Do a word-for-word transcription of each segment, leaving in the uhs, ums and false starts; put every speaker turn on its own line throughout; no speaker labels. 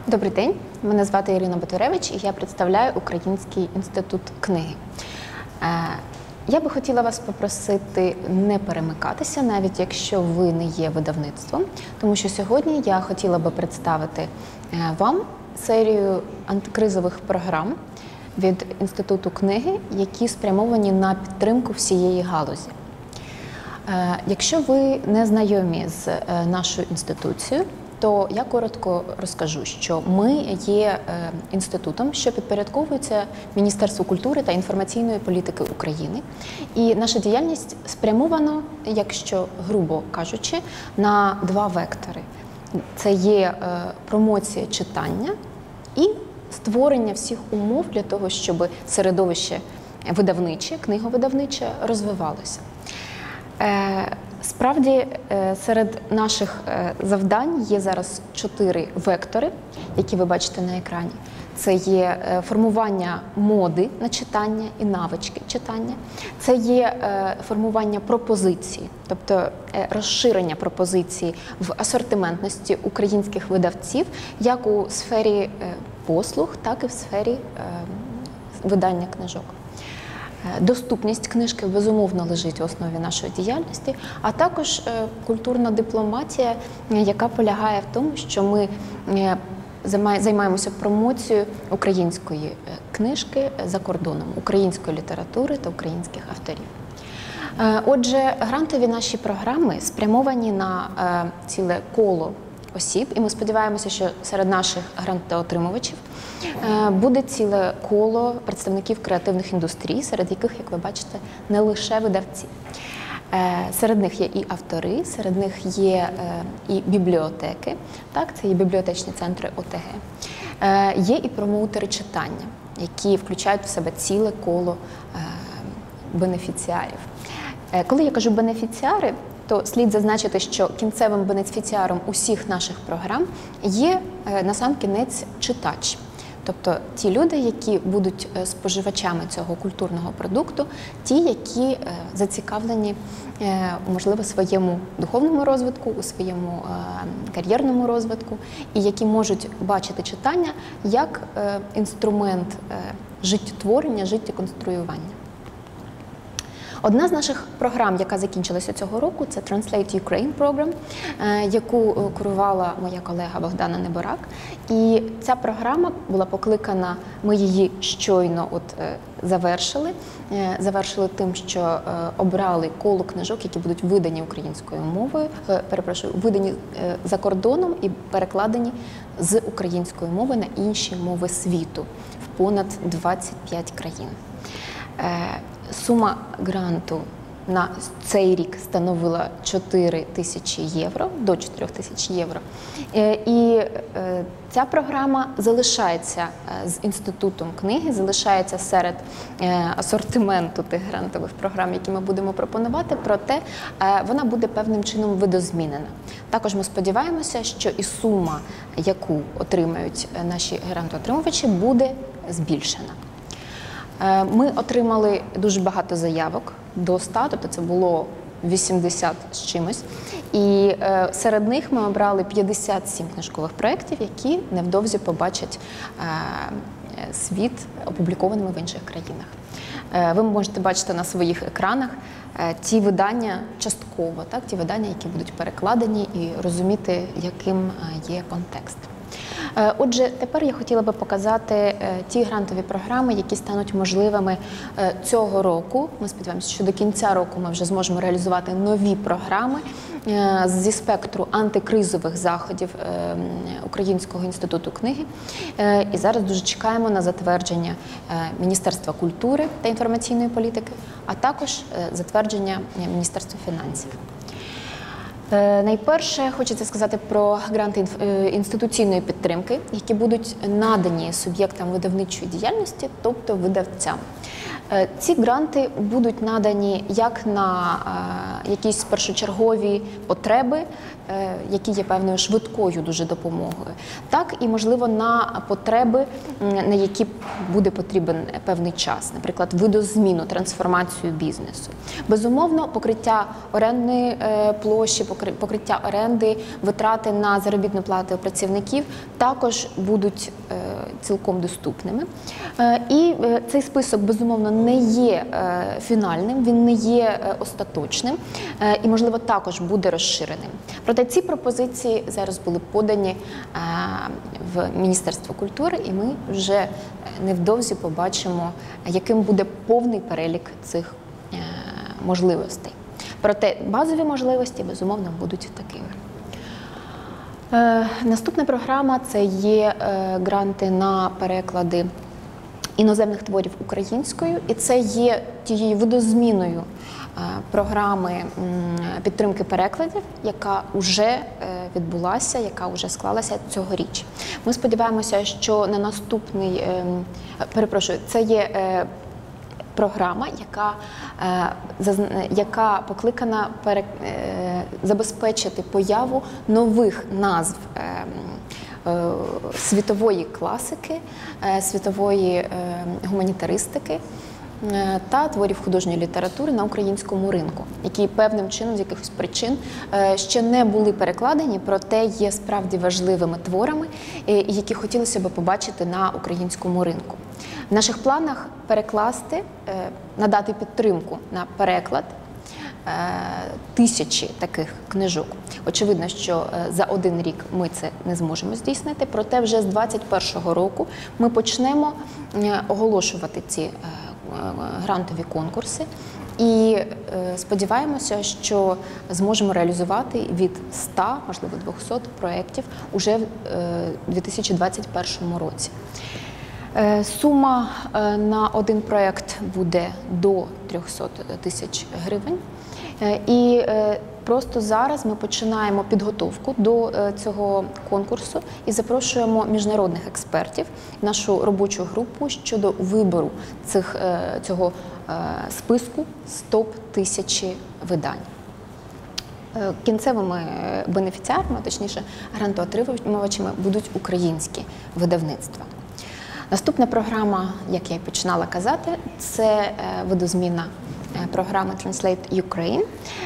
Добрий день, мене звати Ірина Батуревич і я представляю Український інститут книги. Я би хотіла вас попросити не перемикатися, навіть якщо ви не є видавництвом, тому що сьогодні я хотіла би представити вам серію антикризових програм від Інституту книги, які спрямовані на підтримку всієї галузі. Якщо ви не знайомі з нашою інституцією, то я коротко розкажу, що ми є інститутом, що підпорядковується Міністерству культури та інформаційної політики України. І наша діяльність спрямована, якщо грубо кажучи, на два вектори. Це є промоція читання і створення всіх умов для того, щоб середовище видавниче, книговидавниче розвивалося. Справді, серед наших завдань є зараз чотири вектори, які ви бачите на екрані. Це є формування моди на читання і навички читання. Це є формування пропозицій, тобто розширення пропозицій в асортиментності українських видавців, як у сфері послуг, так і в сфері видання книжок. Доступність книжки, безумовно, лежить в основі нашої діяльності, а також культурна дипломатія, яка полягає в тому, що ми займаємося промоцією української книжки за кордоном, української літератури та українських авторів. Отже, грантові наші програми спрямовані на ціле коло осіб, і ми сподіваємося, що серед наших грантоотримувачів буде ціле коло представників креативних індустрій, серед яких, як ви бачите, не лише видавці. Серед них є і автори, серед них є і бібліотеки, так, це є бібліотечні центри О Те Ге. Є і промоутери читання, які включають в себе ціле коло бенефіціарів. Коли я кажу бенефіціари, то слід зазначити, що кінцевим бенефіціаром усіх наших програм є насамкінець читач. Тобто ті люди, які будуть споживачами цього культурного продукту, ті, які зацікавлені, можливо, у своєму духовному розвитку, у своєму кар'єрному розвитку, і які можуть бачити читання як інструмент життєтворення, життєконструювання. Одна з наших програм, яка закінчилася цього року, це Translate Ukraine Program, яку курувала моя колега Богдана Неборак. І ця програма була покликана, ми її щойно от завершили, завершили тим, що обрали коло книжок, які будуть видані українською мовою, перепрошую, видані за кордоном і перекладені з української мови на інші мови світу в понад двадцять п'ять країн. Сума гранту на цей рік становила чотири тисячі євро, до чотирьох тисяч євро. І ця програма залишається з Інститутом книги, залишається серед асортименту тих грантових програм, які ми будемо пропонувати, проте вона буде певним чином видозмінена. Також ми сподіваємося, що і сума, яку отримають наші грантоотримувачі, буде збільшена. Ми отримали дуже багато заявок, до ста, тобто це було вісімдесят з чимось. І серед них ми обрали п'ятдесят сім книжкових проєктів, які невдовзі побачать світ опублікованими в інших країнах. Ви можете бачити на своїх екранах ті видання частково, так, ті видання, які будуть перекладені, і розуміти, яким є контекст. Отже, тепер я хотіла би показати ті грантові програми, які стануть можливими цього року. Ми сподіваємося, що до кінця року ми вже зможемо реалізувати нові програми зі спектру антикризових заходів Українського інституту книги. І зараз дуже чекаємо на затвердження Міністерства культури та інформаційної політики, а також затвердження Міністерства фінансів. Найперше, хочеться сказати про гранти інституційної підтримки, які будуть надані суб'єктам видавничої діяльності, тобто видавцям. Ці гранти будуть надані як на якісь першочергові потреби, які є певною швидкою дуже допомогою, так і, можливо, на потреби, на які буде потрібен певний час, наприклад, видозміну, трансформацію бізнесу. Безумовно, покриття орендної площі, покриття оренди, витрати на заробітну плату працівників також будуть цілком доступними. І цей список, безумовно, не є фінальним, він не є остаточним і, можливо, також буде розширеним. Проте ці пропозиції зараз були подані в Міністерство культури, і ми вже невдовзі побачимо, яким буде повний перелік цих можливостей. Проте базові можливості, безумовно, будуть такими. Наступна програма – це є гранти на переклади іноземних творів українською, і це є тією видозміною програми підтримки перекладів, яка вже відбулася, яка вже склалася цьогоріч. Ми сподіваємося, що на наступний, перепрошую, це є програма, яка, яка покликана пере, забезпечити появу нових назв світової класики, світової гуманітаристики та творів художньої літератури на українському ринку, які певним чином, з якихось причин, ще не були перекладені, проте є справді важливими творами, які хотілося б побачити на українському ринку. В наших планах перекласти, надати підтримку на переклад тисячі таких книжок. Очевидно, що за один рік ми це не зможемо здійснити, проте вже з двадцять першого року ми почнемо оголошувати ці грантові конкурси і сподіваємося, що зможемо реалізувати від ста, можливо, двохсот проєктів уже в дві тисячі двадцять першому році. Сума на один проєкт буде до трьохсот тисяч гривень. І просто зараз ми починаємо підготовку до цього конкурсу і запрошуємо міжнародних експертів в нашу робочу групу щодо вибору цих, цього списку з топ-тисячі видань. Кінцевими бенефіціарами, точніше грантоотримувачами, будуть українські видавництва. Наступна програма, як я і починала казати, це видозміна програми Translate Ukraine,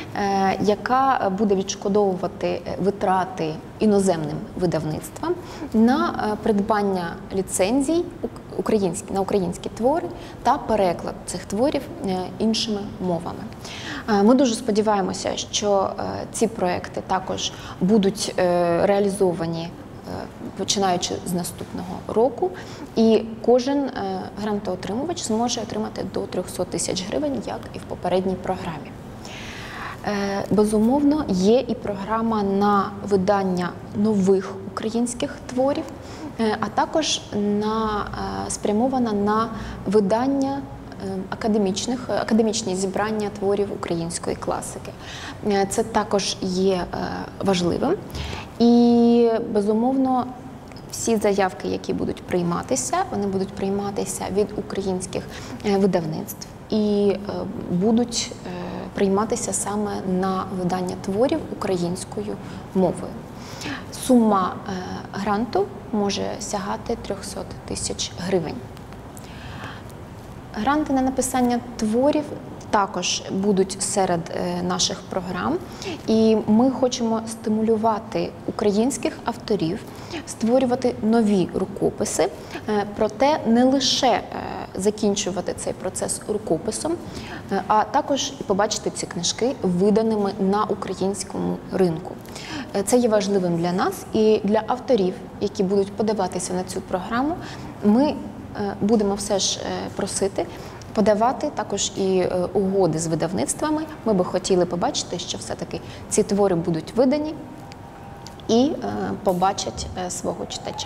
яка буде відшкодовувати витрати іноземним видавництвам на придбання ліцензій на українські твори та переклад цих творів іншими мовами. Ми дуже сподіваємося, що ці проекти також будуть реалізовані починаючи з наступного року, і кожен грантоотримувач зможе отримати до трьохсот тисяч гривень, як і в попередній програмі. Безумовно, є і програма на видання нових українських творів, а також на, спрямована на видання академічних, академічні зібрання творів української класики. Це також є важливим. І, безумовно, всі заявки, які будуть прийматися, вони будуть прийматися від українських видавництв і будуть прийматися саме на видання творів українською мовою. Сума гранту може сягати трьохсот тисяч гривень. Гранти на написання творів також будуть серед наших програм, і ми хочемо стимулювати українських авторів, створювати нові рукописи, проте не лише закінчувати цей процес рукописом, а також побачити ці книжки виданими на українському ринку. Це є важливим для нас і для авторів, які будуть подаватися на цю програму. Ми будемо все ж просити подавати також і угоди з видавництвами. Ми би хотіли побачити, що все-таки ці твори будуть видані і побачать свого читача.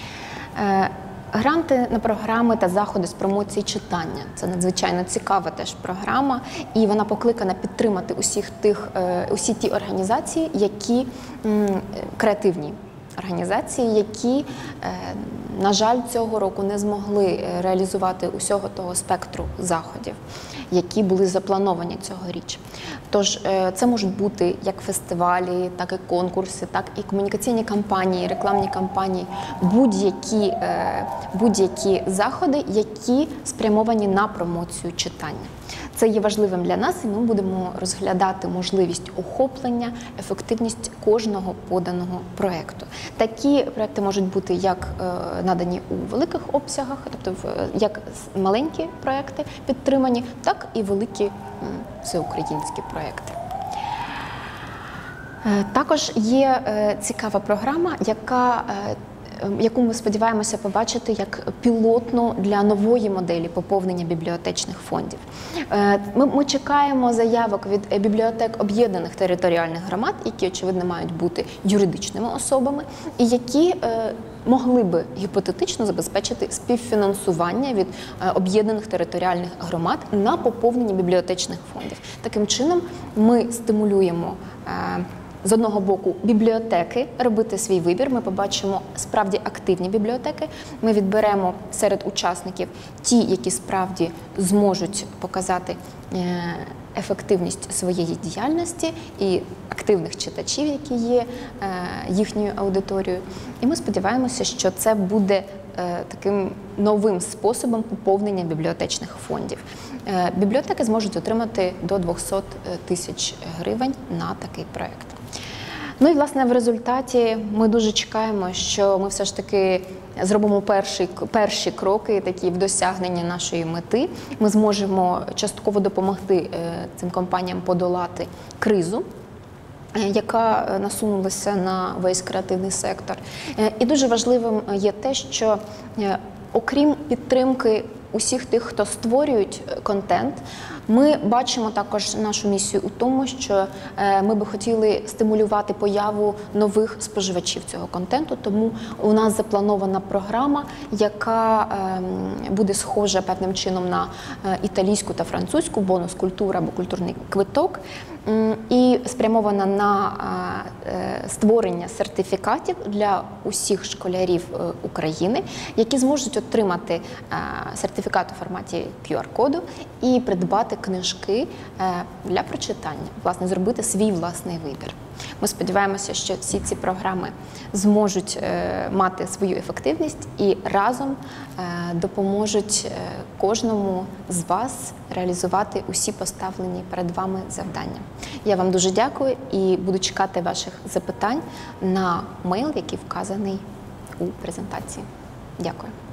Гранти на програми та заходи з промоції читання. Це надзвичайно цікава теж програма, і вона покликана підтримати усіх тих, усі ті організації, які креативні організації, які на жаль, цього року не змогли реалізувати усього того спектру заходів, які були заплановані цьогоріч. Тож це можуть бути як фестивалі, так і конкурси, так і комунікаційні кампанії, рекламні кампанії, будь-які будь-які заходи, які спрямовані на промоцію читання. Це є важливим для нас, і ми будемо розглядати можливість охоплення, ефективність кожного поданого проєкту. Такі проєкти можуть бути як надані у великих обсягах, тобто як маленькі проєкти підтримані, так і великі всеукраїнські проєкти. Також є цікава програма, яка яку ми сподіваємося побачити як пілотну для нової моделі поповнення бібліотечних фондів. Ми, ми чекаємо заявок від бібліотек об'єднаних територіальних громад, які, очевидно, мають бути юридичними особами, і які могли би гіпотетично забезпечити співфінансування від об'єднаних територіальних громад на поповнення бібліотечних фондів. Таким чином ми стимулюємо з одного боку бібліотеки робити свій вибір. Ми побачимо справді активні бібліотеки. Ми відберемо серед учасників ті, які справді зможуть показати ефективність своєї діяльності і активних читачів, які є їхньою аудиторією. І ми сподіваємося, що це буде таким новим способом поповнення бібліотечних фондів. Бібліотеки зможуть отримати до двохсот тисяч гривень на такий проєкт. Ну і, власне, в результаті ми дуже чекаємо, що ми все ж таки зробимо перші, перші кроки такі в досягненні нашої мети. Ми зможемо частково допомогти цим компаніям подолати кризу, яка насунулася на весь креативний сектор. І дуже важливим є те, що окрім підтримки усіх тих, хто створюють контент, ми бачимо також нашу місію у тому, що ми би хотіли стимулювати появу нових споживачів цього контенту, тому у нас запланована програма, яка буде схожа певним чином на італійську та французьку, бонус культура або культурний квиток, і спрямована на створення сертифікатів для усіх школярів України, які зможуть отримати сертифікат у форматі кю ар-коду і придбати книжки для прочитання, власне, зробити свій власний вибір. Ми сподіваємося, що всі ці програми зможуть мати свою ефективність і разом допоможуть кожному з вас реалізувати усі поставлені перед вами завдання. Я вам дуже дякую і буду чекати ваших запитань на мейл, який вказаний у презентації. Дякую.